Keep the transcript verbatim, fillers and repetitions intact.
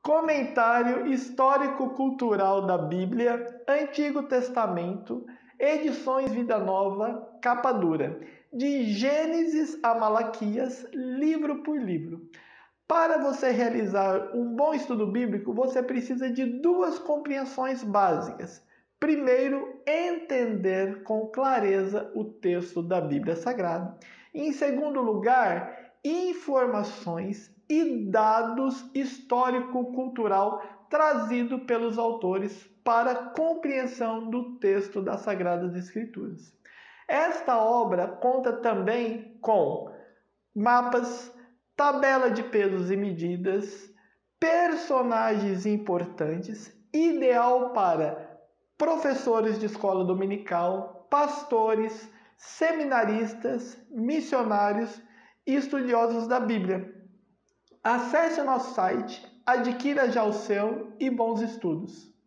Comentário Histórico-Cultural da Bíblia, Antigo Testamento, Edições Vida Nova, capa dura, de Gênesis a Malaquias, livro por livro. Para você realizar um bom estudo bíblico, você precisa de duas compreensões básicas. Primeiro, entender com clareza o texto da Bíblia Sagrada. E, em segundo lugar, informações e dados histórico-cultural trazido pelos autores para a compreensão do texto das Sagradas Escrituras. Esta obra conta também com mapas, tabela de pesos e medidas, personagens importantes, ideal para professores de escola dominical, pastores, seminaristas, missionários e estudiosos da Bíblia. Acesse o nosso site, adquira já o seu e bons estudos.